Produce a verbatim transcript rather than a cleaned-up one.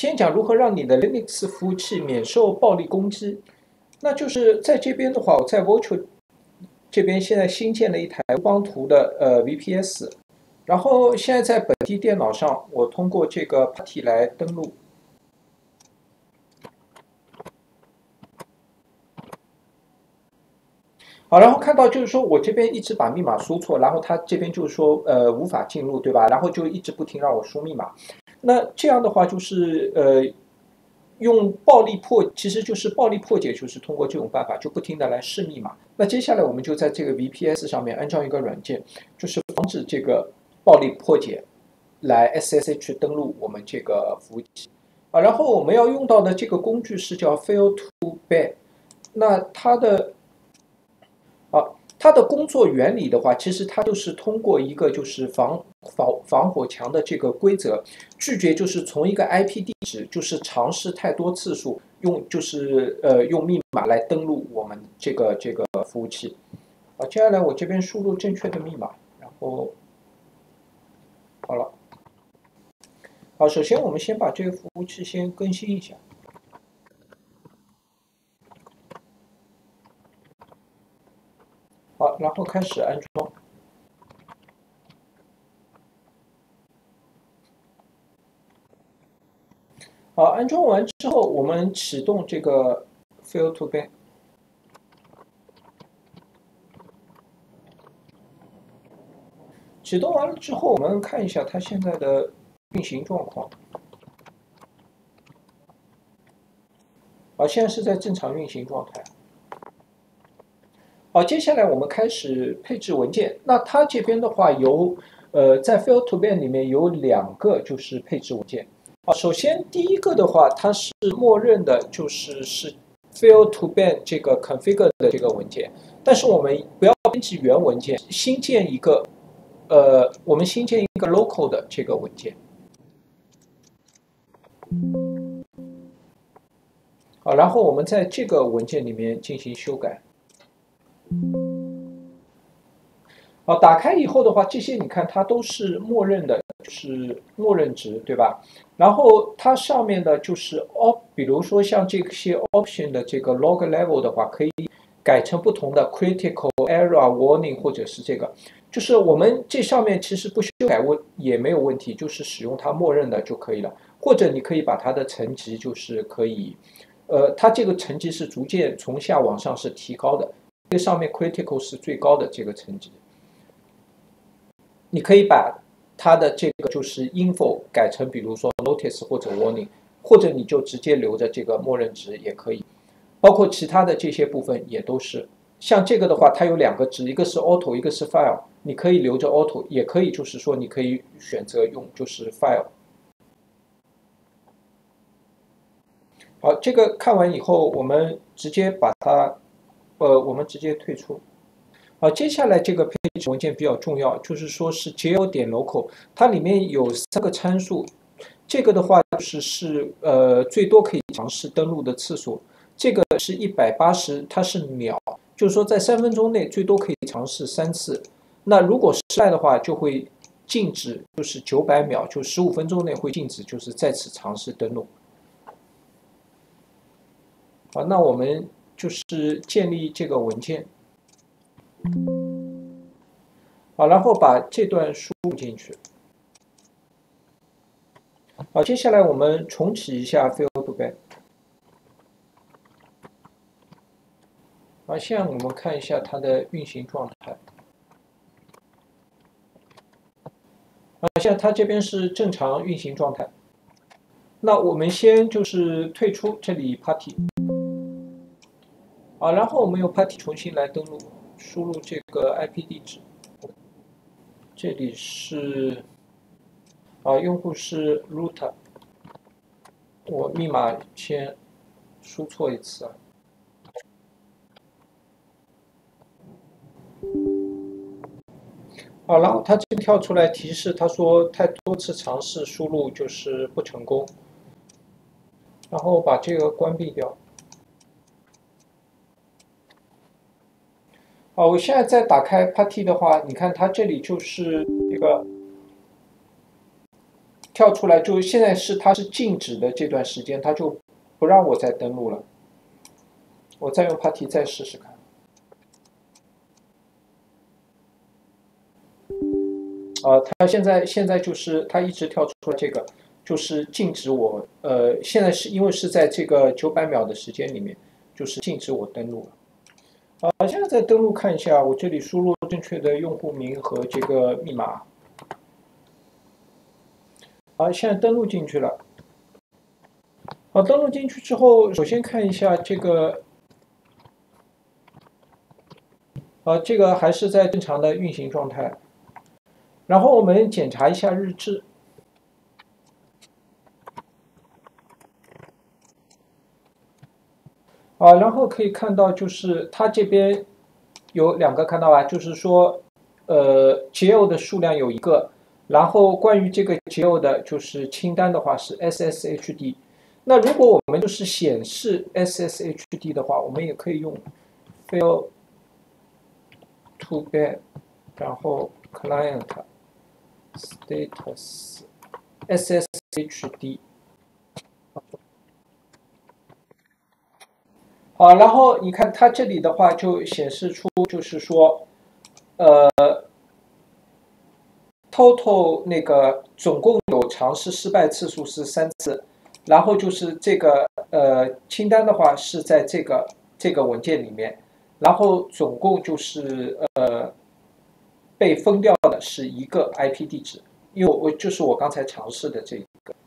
今天讲如何让你的 Linux 服务器免受暴力攻击。那就是在这边的话，我在 Virtual 这边现在新建了一台邦图的呃 V P S， 然后现在在本地电脑上，我通过这个 Party 来登录。好，然后看到就是说我这边一直把密码输错，然后它这边就是说呃无法进入，对吧？然后就一直不停让我输密码。那这样的话就是呃用暴力破，其实就是暴力破解，就是通过这种办法就不停的来试密码。那接下来我们就在这个 V P S 上面安装一个软件，就是防止这个暴力破解来 S S H 登录我们这个服务器啊。然后我们要用到的这个工具是叫 Fail to Bad， 那它的啊，它的工作原理的话，其实它就是通过一个就是防防防火墙的这个规则，拒绝就是从一个 I P 地址就是尝试太多次数用就是呃用密码来登录我们这个这个服务器。好，接下来我这边输入正确的密码，然后好了。好，首先我们先把这个服务器先更新一下。好，然后开始安装。好，安装完之后，我们启动这个 Fail to Ban。启动完了之后，我们看一下它现在的运行状况。好，现在是在正常运行状态。好，接下来我们开始配置文件。那它这边的话有，呃，在 Fail to Ban 里面有两个就是配置文件。啊，首先第一个的话，它是默认的，就是是 Fail to Ban 这个 configure 的这个文件，但是我们不要编辑原文件，新建一个，呃，我们新建一个 local 的这个文件。好，然后我们在这个文件里面进行修改。好，打开以后的话，这些你看它都是默认的，就是默认值，对吧？然后它上面的就是 op， 比如说像这些 option 的这个 log level 的话，可以改成不同的 critical error warning 或者是这个，就是我们这上面其实不修改问也没有问题，就是使用它默认的就可以了。或者你可以把它的层级就是可以，呃，它这个层级是逐渐从下往上是提高的，这上面 critical 是最高的这个层级。你可以把它的这个就是 info 改成比如说 notice 或者 warning， 或者你就直接留着这个默认值也可以，包括其他的这些部分也都是。像这个的话，它有两个值，一个是 auto， 一个是 file， 你可以留着 auto， 也可以就是说你可以选择用就是 file。好，这个看完以后，我们直接把它，呃，我们直接退出。好，接下来这个配置文件比较重要，就是说是 J O 点 local， 它里面有三个参数，这个的话就是是呃最多可以尝试登录的次数，这个是一百八十，它是秒，就是说在三分钟内最多可以尝试三次。那如果失败的话，就会禁止，就是九百秒，就十五分钟内会禁止，就是再次尝试登录。好，那我们就是建立这个文件。好，然后把这段输入进去。好，接下来我们重启一下 Fail to Ban。好，现在我们看一下它的运行状态。啊，现在它这边是正常运行状态。那我们先就是退出这里 Party。啊，然后我们用 Party 重新来登录，输入这个 I P 地址。这里是啊，用户是 root， 我密码先输错一次啊。好，然后它这边跳出来提示，他说太多次尝试输入就是不成功，然后把这个关闭掉。好，我现在再打开 Party 的话，你看它这里就是这个跳出来，就现在是它是静止的这段时间，它就不让我再登录了。我再用 Putty 再试试看。啊、呃，它现在现在就是它一直跳出来这个，就是禁止我呃，现在是因为是在这个九百秒的时间里面，就是禁止我登录了。啊、呃，现在再登录看一下，我这里输入正确的用户名和这个密码。好，现在登录进去了。好，登录进去之后，首先看一下这个，呃，这个还是在正常的运行状态。然后我们检查一下日志。啊，然后可以看到，就是它这边有两个看到吧，就是说，呃，解耦的数量有一个，然后关于这个解耦的，就是清单的话是 S S H D。那如果我们就是显示 S S H D 的话，我们也可以用 fail to ban， 然后 client status S S H D。好，然后你看它这里的话就显示出，就是说，呃 ，total 那个总共有尝试失败次数是三次，然后就是这个呃清单的话是在这个这个文件里面，然后总共就是呃被封掉的是一个 I P 地址，因为我就是我刚才尝试的这个。